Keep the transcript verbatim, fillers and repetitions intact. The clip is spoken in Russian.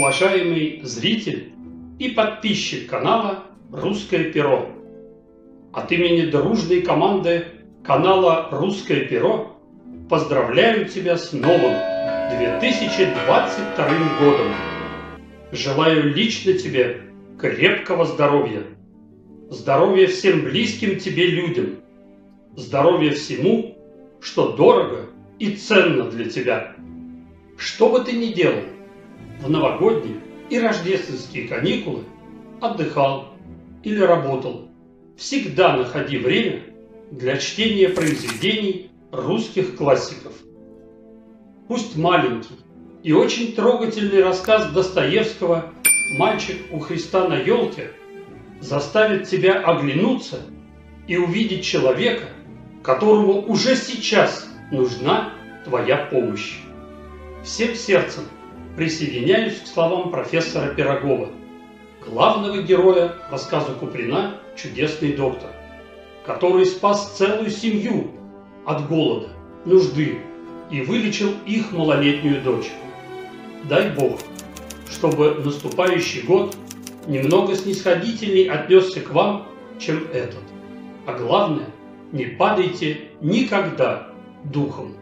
уважаемый зритель и подписчик канала «Русское перо». От имени дружной команды канала «Русское перо» поздравляю тебя с новым две тысячи двадцать вторым годом. Желаю лично тебе крепкого здоровья, здоровья всем близким тебе людям, здоровья всему, что дорого и ценно для тебя. Что бы ты ни делал, в новогодние и рождественские каникулы отдыхал или работал, всегда находи время для чтения произведений русских классиков. Пусть маленький и очень трогательный рассказ Достоевского «Мальчик у Христа на елке» заставит тебя оглянуться и увидеть человека, которому уже сейчас нужна твоя помощь. Всем сердцем присоединяюсь к словам профессора Пирогова, главного героя рассказа Куприна «Чудесный доктор», который спас целую семью от голода, нужды и вылечил их малолетнюю дочь. Дай Бог, чтобы наступающий год немного снисходительней отнесся к вам, чем этот. А главное, не падайте никогда духом.